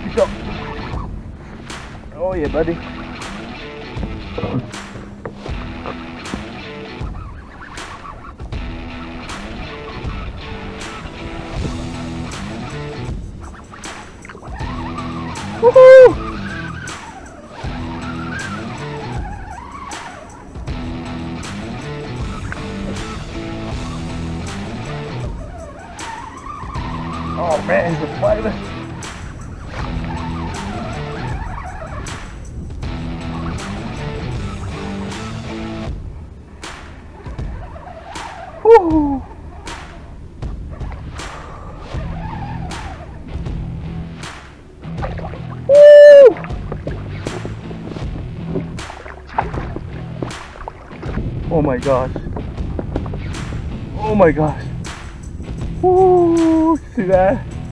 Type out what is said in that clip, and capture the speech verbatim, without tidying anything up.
Good shot. Oh yeah, buddy. Woohoo! Oh man, he's a fighter. Woo! Woo! Oh my gosh. Oh my gosh. Woo! See that?